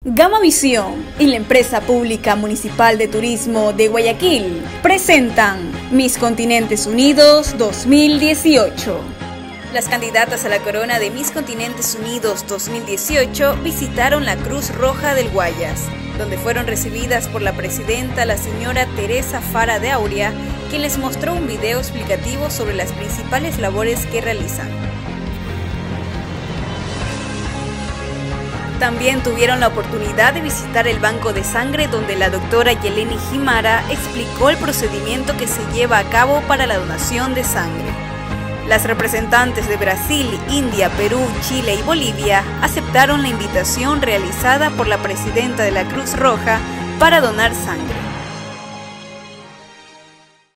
Gamavisión y la empresa pública municipal de turismo de Guayaquil presentan Miss Continentes Unidos 2018. Las candidatas a la corona de Miss Continentes Unidos 2018 visitaron la Cruz Roja del Guayas, donde fueron recibidas por la presidenta, la señora Teresa Fara de Auria, quien les mostró un video explicativo sobre las principales labores que realizan. También tuvieron la oportunidad de visitar el banco de sangre, donde la doctora Yeleni Jimara explicó el procedimiento que se lleva a cabo para la donación de sangre. Las representantes de Brasil, India, Perú, Chile y Bolivia aceptaron la invitación realizada por la presidenta de la Cruz Roja para donar sangre.